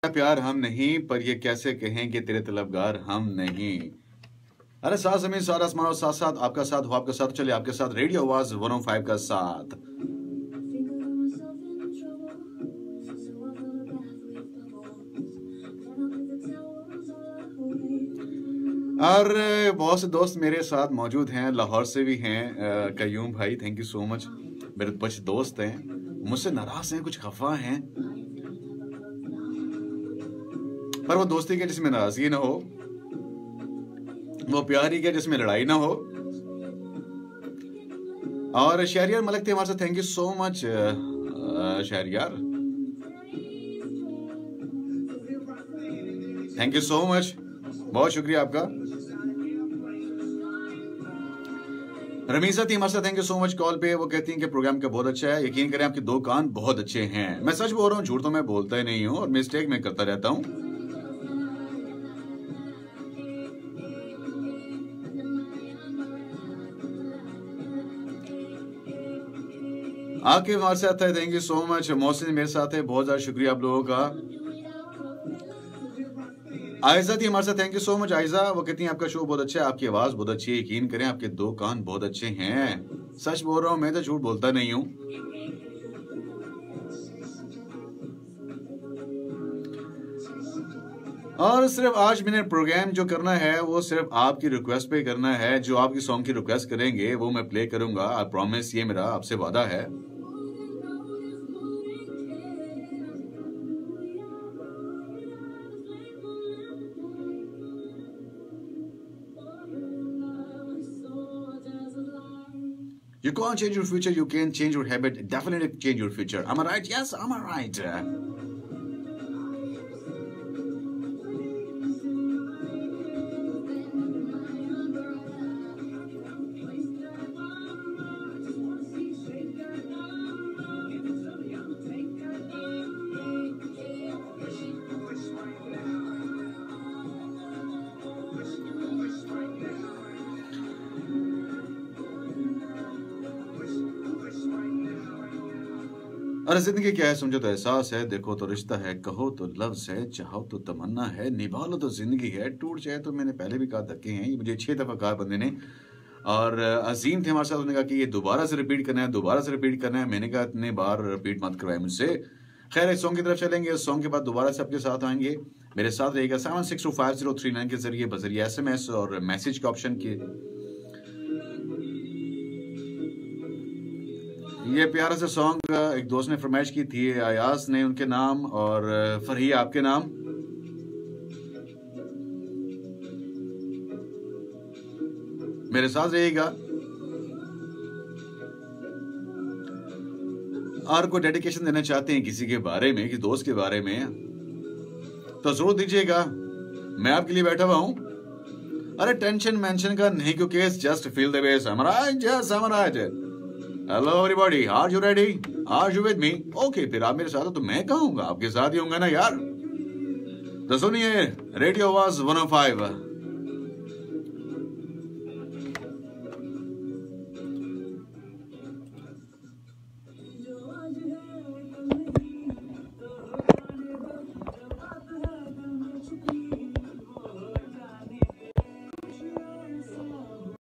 प्यार हम नहीं, पर ये कैसे कहें कि तेरे तलबगार हम नहीं। अरे साथ जमीन सारा आसमान और साथ साथ आपका साथ हो, आपका साथ चले, आपके साथ रेडियो आवाज 105 का साथ। अरे बहुत से दोस्त मेरे साथ मौजूद हैं, लाहौर से भी हैं। कयूम भाई थैंक यू सो मच। मेरे कुछ दोस्त हैं मुझसे नाराज हैं, कुछ खफा हैं, पर वो दोस्ती के जिसमें नाराजगी ना हो, वो प्यार ही के जिसमें लड़ाई ना हो। और शहरियार मलिक थे हमारे साथ, thank you so much Shahryar, thank you so much, बहुत शुक्रिया आपका। रमीसा थी हमारे साथ, thank you so much call पे। वो कहती हैं कि प्रोग्राम का बहुत अच्छा है, यकीन करें आपके दो कान बहुत अच्छे हैं। मैं सच बोल रहा हूँ, झूठ तो मैं बोलता ही नहीं हूँ और मिस्टेक मैं करता रहता हूँ। आके हमारे साथ है, thank you so much. Mohsin मेरे साथ है, बहुत ज्यादा शुक्रिया आप लोगों का। आयजा थी हमारे साथ, thank you so much Aiza. वो कहती हैं आपका शो बहुत अच्छा है, आपकी आवाज बहुत अच्छी है, यकीन करें आपके दो कान बहुत अच्छे हैं। सच बोल रहा हूं, मैं तो झूठ बोलता नहीं हूं। और सिर्फ आज मैंने प्रोग्राम जो करना है वो सिर्फ आपकी रिक्वेस्ट पे करना है। जो आपकी सॉन्ग की रिक्वेस्ट करेंगे वो मैं प्ले करूंगा, आई प्रॉमिस, ये मेरा आपसे वादा है। You can't change your future, you can change your habit, definitely change your future. Am I right? Yes, am I right? अरे जिंदगी क्या है, समझो तो एहसास है, देखो तो रिश्ता है, कहो तो लफ्ज है, चाहो तो तमन्ना है, निभा लो तो जिंदगी है, टूट जाए तो मैंने पहले भी कहा धक्के हैं। ये मुझे 6 दफा कहा बंदे ने। और अजीम थे हमारे साथ, उन्होंने कहा कि ये दोबारा से रिपीट करना है, दोबारा से रिपीट करना है। मैंने कहा इतने बार रिपीट मत करवाए मुझसे। खैर इस सॉन्ग की तरफ चलेंगे, सॉन्ग के बाद दोबारा से आपके साथ आएंगे। मेरे साथ रहेगा 762539 के जरिए, बजरिए SMS और मैसेज के ऑप्शन के। ये प्यारा सा सॉन्ग एक दोस्त ने फरमाइश की थी, अयास ने उनके नाम और फरहिया आपके नाम। मेरे साथ रहिएगा। और कोई डेडिकेशन देना चाहते हैं किसी के बारे में, किसी दोस्त के बारे में, तो जरूर दीजिएगा, मैं आपके लिए बैठा हुआ हूं। अरे टेंशन मेंशन का नहीं, क्योंकि just feel the bass. Hello everybody, are you ready? Are you with me? Okay, फिर आप मेरे साथ हो तो मैं कहूंगा आपके साथ ही होंगे ना यार। तो सुनिए रेडियो आवाज 105।